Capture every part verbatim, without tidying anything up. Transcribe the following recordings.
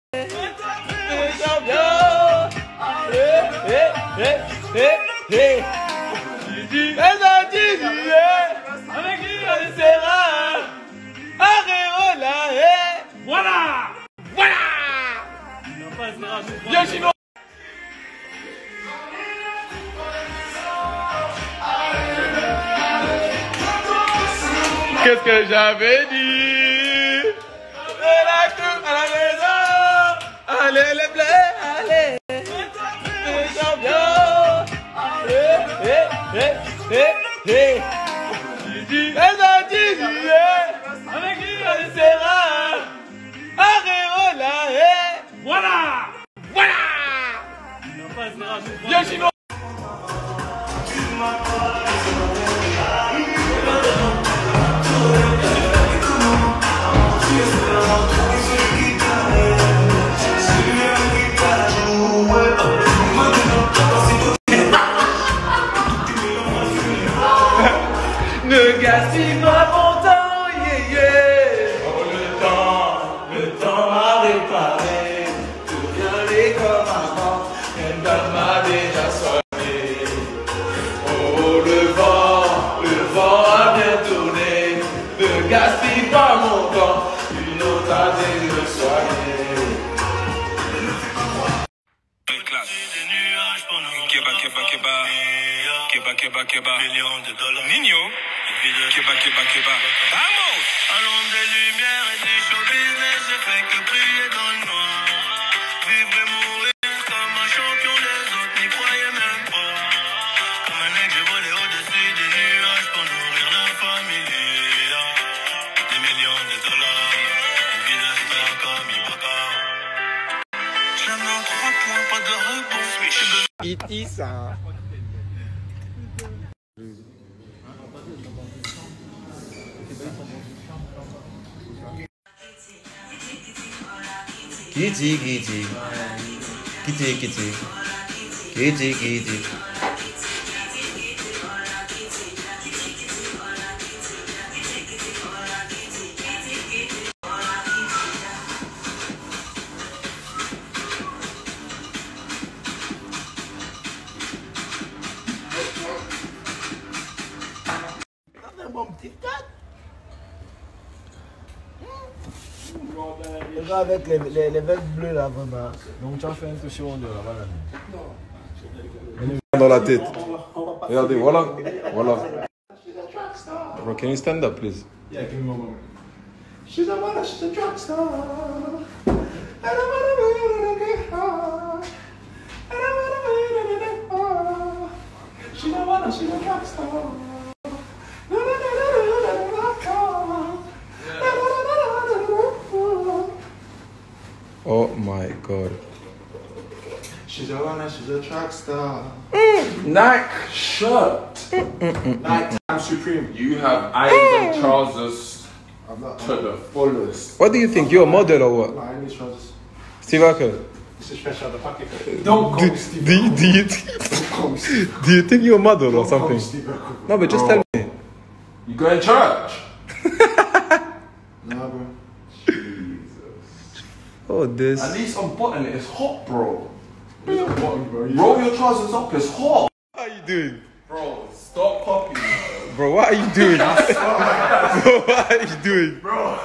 Voilà. Voilà. Yoshino. Qu'est-ce que j'avais dit? À la maison. Allez les bleus, allez. Les champions. Eh, eh, eh, eh, eh. Les Antilles, avec qui on sera? Aréola, eh. Voilà. Voilà. Yoshino. Ne gaspille pas mon temps, yeah, yeah. Oh, le temps, le temps m'a réparé. Tout revient comme avant, une dame m'a déjà soigné. Oh, le vent, le vent a bien tourné. Ne gaspille pas mon temps, une autre année de soigner. Keba, keba, keba. Keba, keba, keba. Millions de dollars. Nino. Keba, keba, keba. Vamos! À l'ombre des lumières et du show business, je fais que prier dans le noir. Vivre et mourir comme un champion, les autres n'y croyaient même pas. Comme un aigle, j'ai volé au-dessus des nuages pour nourrir la famille. Des millions de dollars. Une vie de star comme Ibaka. Je l'aime en trois points, pas de réponse, mais je suis E T ça. Kitty, kitty, kitty, kitty, kitty, kitty. Mon petit cat. Le gars avec les, les, les verres bleus là, vraiment. Donc tu as fait un toucher on dirait là-bas là. Dans la tête. Regardez, voilà. Voilà. Bro, can you stand up, please? Yeah, give me one moment. She's a mother, she's a drug star. And I wanna be get high. And I wanna be get high. She's a mother, she's a drug star. Oh my god. She's a runner, she's a track star. Nike shirt. Nike Time Supreme. You have ironed the trousers I'm not, to the fullest. What do you think? You're a model or what? I'm not, I need trousers. Steve Acker. This is fresh out of the pocket. Don't Do, come, Steve. do, you- do, you think, do you think you're a model or something? No, but just tell me. You go in church. Nah, bro. Oh, this. At least unbutton it. It's hot, bro. It's a bottom, bro. You Roll your trousers up. It's hot. What are you doing? Bro, stop copying, Bro, what are you doing? Bro, what are you doing? bro.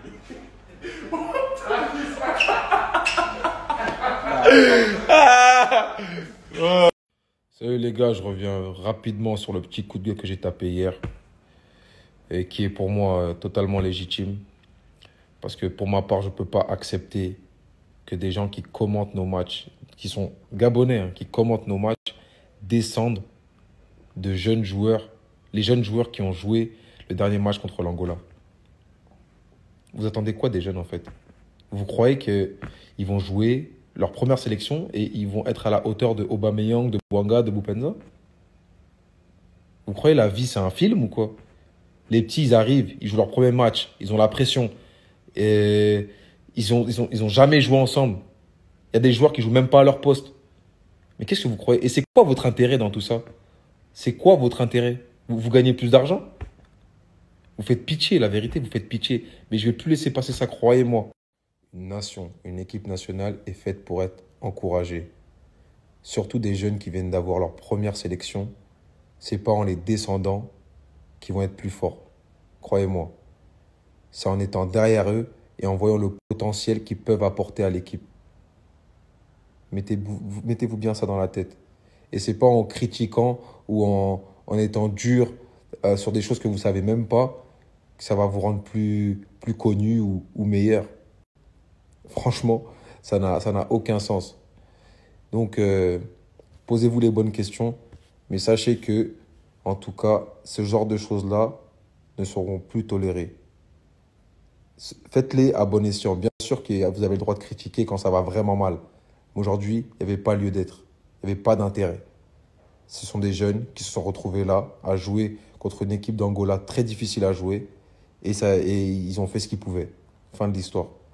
Salut les gars, je reviens rapidement sur le petit coup de gueule que j'ai tapé hier. Et qui est pour moi euh, totalement légitime. Parce que pour ma part, je ne peux pas accepter que des gens qui commentent nos matchs, qui sont gabonais, hein, qui commentent nos matchs, descendent de jeunes joueurs, les jeunes joueurs qui ont joué le dernier match contre l'Angola. Vous attendez quoi des jeunes en fait? Vous croyez qu'ils vont jouer leur première sélection et ils vont être à la hauteur de Aubameyang, de Bouanga, de Boupenza? Vous croyez la vie c'est un film ou quoi? Les petits, ils arrivent, ils jouent leur premier match, ils ont la pression. Et ils ont, ils ont, ils ont jamais joué ensemble. Il y a des joueurs qui jouent même pas à leur poste. Mais qu'est-ce que vous croyez? Et c'est quoi votre intérêt dans tout ça? C'est quoi votre intérêt? vous, vous gagnez plus d'argent? Vous faites pitié, la vérité, vous faites pitié. Mais je vais plus laisser passer ça, croyez-moi. nation, une équipe nationale est faite pour être encouragée. Surtout des jeunes qui viennent d'avoir leur première sélection. C'est pas en les descendant qu'ils vont être plus forts. Croyez-moi. C'est en étant derrière eux et en voyant le potentiel qu'ils peuvent apporter à l'équipe. Mettez-vous, mettez-vous bien ça dans la tête. Et c'est pas en critiquant ou en, en étant dur euh, sur des choses que vous savez même pas que ça va vous rendre plus, plus connu ou, ou meilleur. Franchement, ça n'a, ça n'a aucun sens. Donc, euh, posez-vous les bonnes questions, mais sachez que, en tout cas, ce genre de choses-là ne seront plus tolérées. Faites-les à bon escient. Bien sûr que vous avez le droit de critiquer quand ça va vraiment mal. Mais aujourd'hui, il n'y avait pas lieu d'être. Il n'y avait pas d'intérêt. Ce sont des jeunes qui se sont retrouvés là à jouer contre une équipe d'Angola très difficile à jouer et, ça, et ils ont fait ce qu'ils pouvaient. Fin de l'histoire.